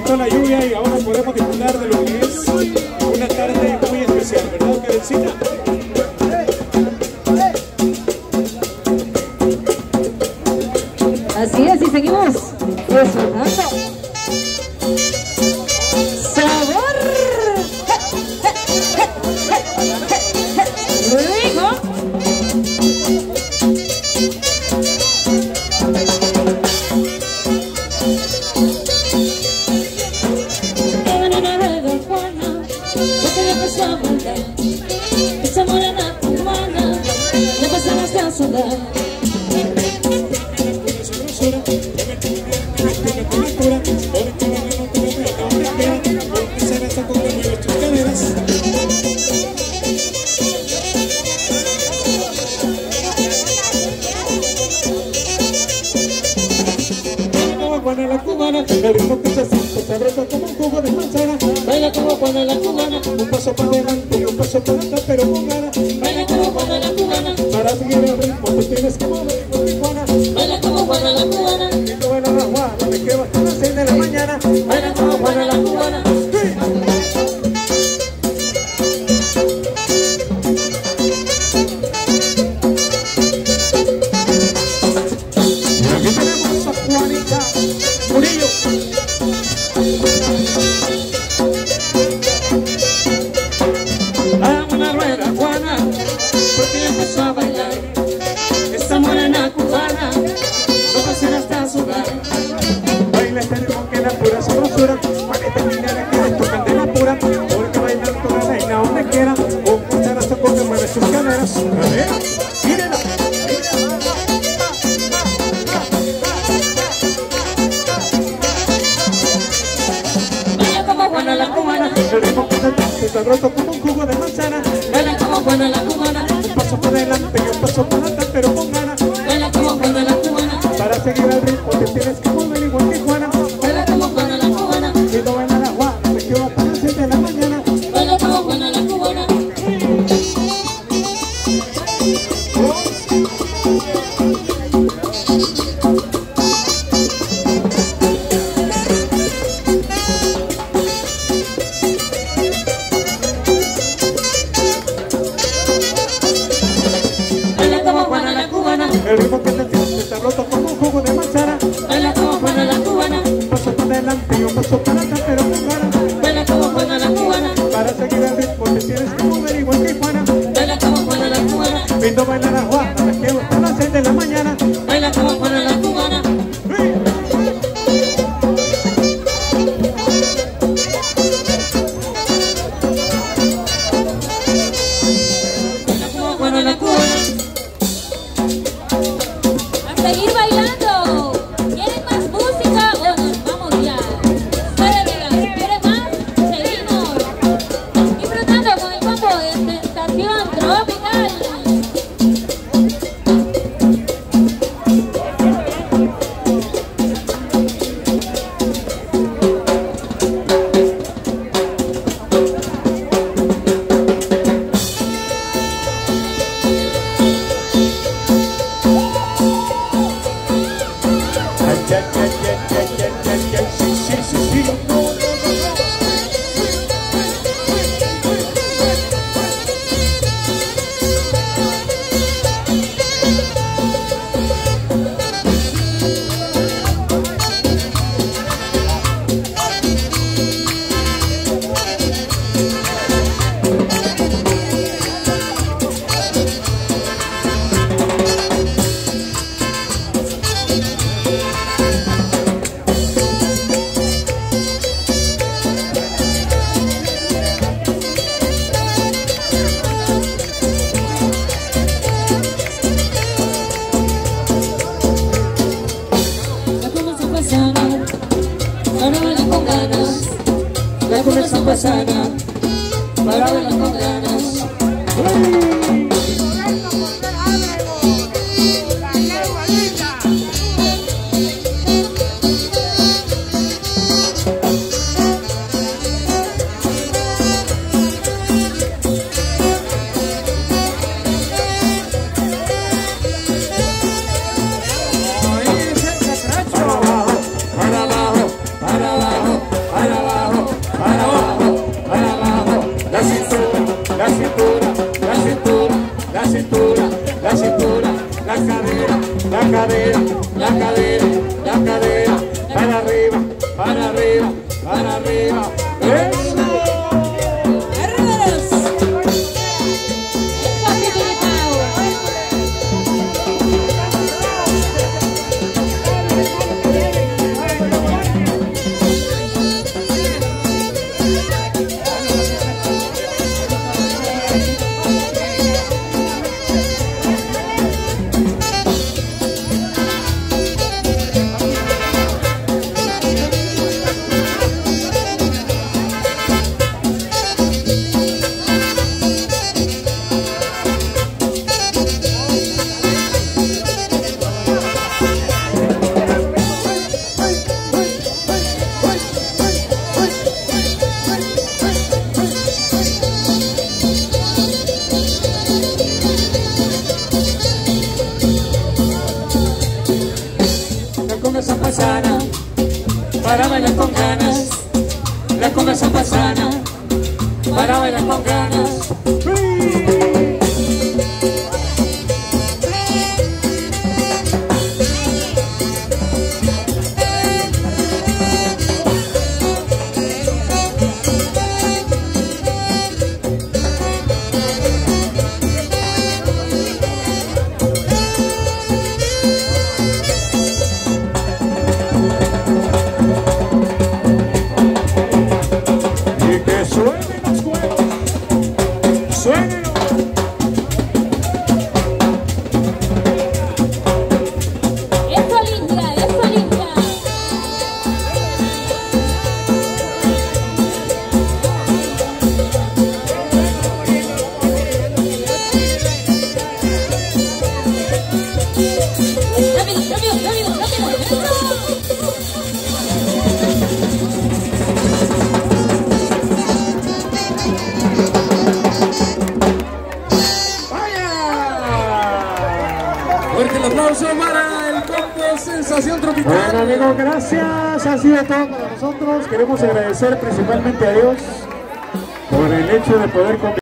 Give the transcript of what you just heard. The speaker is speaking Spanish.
quitó la lluvia y ahora podemos disfrutar de lo que es una tarde muy especial, ¿verdad, Karencita? Así es, y seguimos disfrutando. ¡Sabor! ¡Rico! Esa morena cubana, le pasan hasta sudar. Juana la cubana, el ritmo que se siente sabroso como un jugo de manzana. Baila como Juana la cubana, Un paso para adelante y un paso para atrás, pero con ganas. baila como Juana la cubana, Para seguir el ritmo tú tienes que mover con mi Juana. baila como Juana la cubana, Y no baila la Juana, me quedo hasta las 6 de la mañana. baila como Juana la cubana. Y aquí tenemos a Juanita Murillo. Dame una rueda, Juana, porque empezó a bailar. Esta morena cubana, no va a ser hasta sudar. Baila este ritmo que la pura sabrosura. Juanita Murillo que les tocan de la pura. Porque bailan toda reina donde quiera. Un cucharazo porque mueve sus caderas. Cadera, mírela. Baila como Juana la cubana, El ritmo que se sabroso como un jugo de manzana. baila como Juana la cubana, Un paso para adelante y un paso para atrás, pero con ganas. baila como Juana la cubana, Para seguir el ritmo te tienes que mover igual que Juana. baila como Juana la cubana, Si no baila la Juana, me quedo hasta las 6 de la mañana. baila como Juana la cubana. Baila como Juana la cubana, El ritmo que te sientes está roto como un jugo de manzana. baila como Juana la cubana, Un paso para adelante y un paso para atrás, pero con ganas. baila como Juana la cubana, Para seguir el ritmo te tienes que mover igual que Juana. baila como Juana la cubana, Si no baila la Juana, me quedo hasta las 6 de la mañana. baila como Juana la cubana. Baila como Juana la cubana. A seguir bailando. ¿Quieren más música o nos vamos ya? Pueden llegar. Si quieren más, seguimos disfrutando con el combo de Sensación Tropical. Ay, ay, ay, ay, ay, ay, ay, ay, sí, sí, sí, sí. No, no, no, no. La comienza a pasar, ahora baila con ganas. La comienza a pasar, ahora baila con ganas. Para abajo, para abajo, para abajo, para la cadera, la cadera, la cadera, la cadera, para arriba, para arriba, para arriba. ¡Eso! Pasana, para bailar con ganas, la cumbia pasana, para bailar con ganas. Fuerte el aplauso para el combo Sensación Tropical. Bueno, amigos, gracias. Ha sido todo para nosotros. Queremos agradecer principalmente a Dios por el hecho de poder convivir.